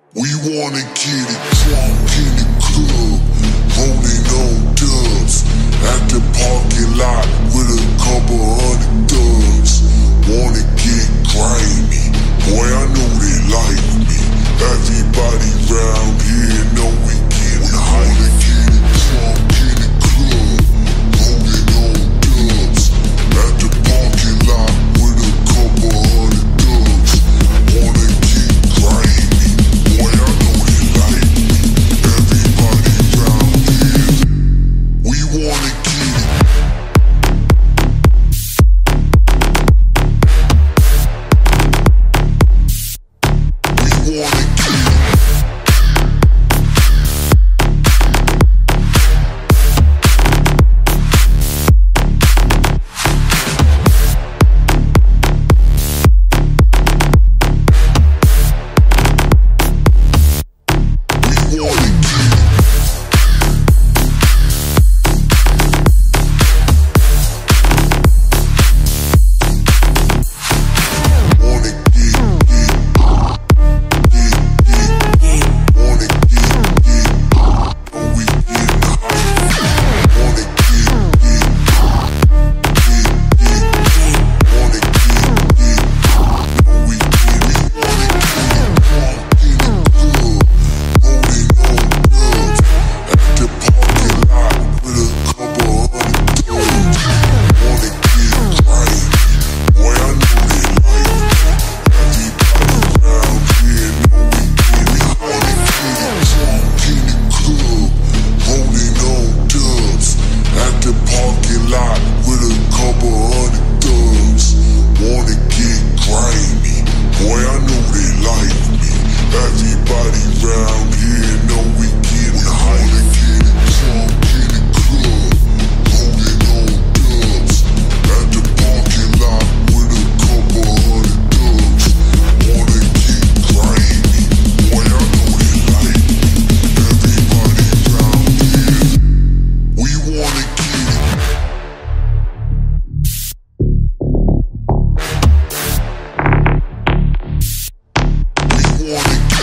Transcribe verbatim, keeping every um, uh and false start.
We wanna get it drunk in the club, rolling on dubs, at the parking lot with a couple hundred thugs. Wanna get grimy, boy I know they like me. Everybody round here know we get it high. Wanna get it drunk in the club, rolling on dubs, at the parking lot with a couple hundred thugs. Wanna get grimy, boy I know they like me. Everybody round here, we wanna get it. We wanna get it. Warning.